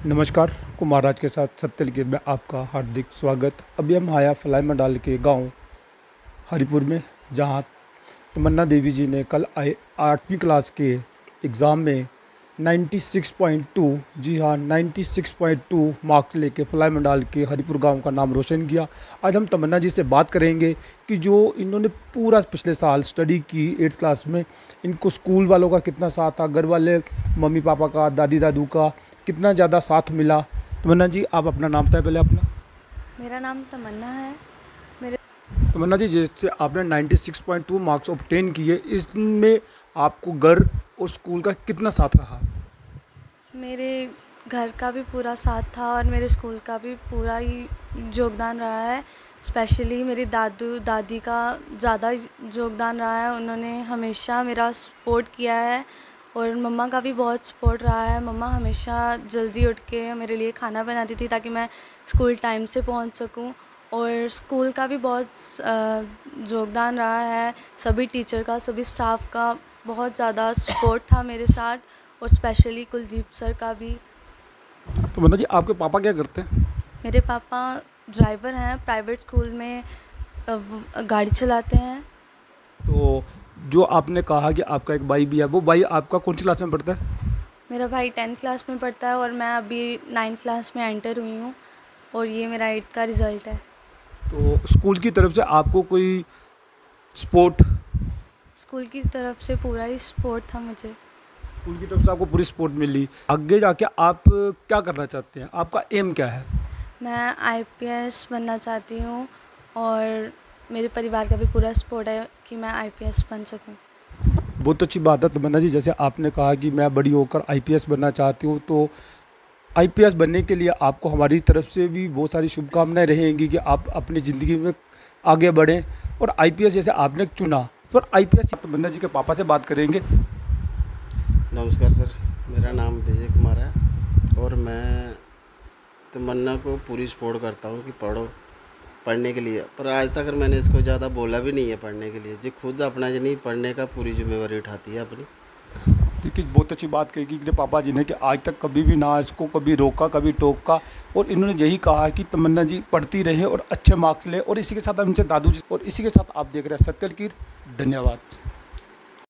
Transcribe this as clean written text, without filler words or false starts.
नमस्कार, कुमारराज के साथ सत्यलकीर में आपका हार्दिक स्वागत। अभी हम आया फलाई मंडाल के गांव हरिपुर में, जहां तमन्ना देवी जी ने कल आए 8वीं क्लास के एग्ज़ाम में 96.2 जी हाँ 96.2 मार्क्स लेके फलाई मंडाल के हरिपुर गांव का नाम रोशन किया। आज हम तमन्ना जी से बात करेंगे कि जो इन्होंने पूरा पिछले साल स्टडी की 8th क्लास में, इनको स्कूल वालों का कितना साथ था, घर वाले मम्मी पापा का, दादी दादू का कितना ज़्यादा साथ मिला। तमन्ना जी, आप अपना नाम बताएं पहले अपना। मेरा नाम तमन्ना है। तमन्ना जी, जैसे आपने 96.2 मार्क्स ऑब्टेन किए, इसमें आपको घर और स्कूल का कितना साथ रहा? मेरे घर का भी पूरा साथ था और मेरे स्कूल का भी पूरा ही योगदान रहा है। स्पेशली मेरी दादू दादी का ज़्यादा योगदान रहा है। उन्होंने हमेशा मेरा सपोर्ट किया है और मम्मा का भी बहुत सपोर्ट रहा है। मम्मा हमेशा जल्दी उठ के मेरे लिए खाना बनाती थी ताकि मैं स्कूल टाइम से पहुंच सकूं। और स्कूल का भी बहुत योगदान रहा है। सभी टीचर का, सभी स्टाफ का बहुत ज़्यादा सपोर्ट था मेरे साथ, और स्पेशली कुलदीप सर का भी। तमन्ना जी, आपके पापा क्या करते हैं? मेरे पापा ड्राइवर हैं, प्राइवेट स्कूल में गाड़ी चलाते हैं। तो जो आपने कहा कि आपका एक भाई भी है, वो भाई आपका कौन सी क्लास में पढ़ता है? मेरा भाई 10th क्लास में पढ़ता है और मैं अभी 9th क्लास में एंटर हुई हूँ, और ये मेरा 8th का रिज़ल्ट है। तो स्कूल की तरफ से आपको कोई सपोर्ट? स्कूल की तरफ से पूरा ही सपोर्ट था मुझे। स्कूल की तरफ से आपको पूरी सपोर्ट मिली। आगे जाके आप क्या करना चाहते हैं? आपका एम क्या है? मैं IPS बनना चाहती हूँ, और मेरे परिवार का भी पूरा सपोर्ट है कि मैं IPS बन सकूँ। बहुत अच्छी बात है तमन्ना जी। जैसे आपने कहा कि मैं बड़ी होकर IPS बनना चाहती हूँ, तो IPS बनने के लिए आपको हमारी तरफ से भी बहुत सारी शुभकामनाएं रहेंगी कि आप अपनी ज़िंदगी में आगे बढ़ें और IPS जैसे आपने चुना। पर IPS तमन्ना जी के पापा से बात करेंगे। नमस्कार सर, मेरा नाम विजय कुमार है और मैं तमन्ना को पूरी सपोर्ट करता हूँ कि पढ़ो, पढ़ने के लिए। पर आज तक मैंने इसको ज़्यादा बोला भी नहीं है पढ़ने के लिए। जी खुद अपना जी नहीं पढ़ने का पूरी जिम्मेवारी उठाती है अपनी। देखिए, बहुत अच्छी बात कही कि पापा जी ने कि आज तक कभी भी ना इसको कभी रोका, कभी टोका, और इन्होंने यही कहा कि तमन्ना जी पढ़ती रहे और अच्छे मार्क्स ले। और इसी के साथ हम इनसे दादू जी, और इसी के साथ आप देख रहे हैं सत्यलकीर। धन्यवाद।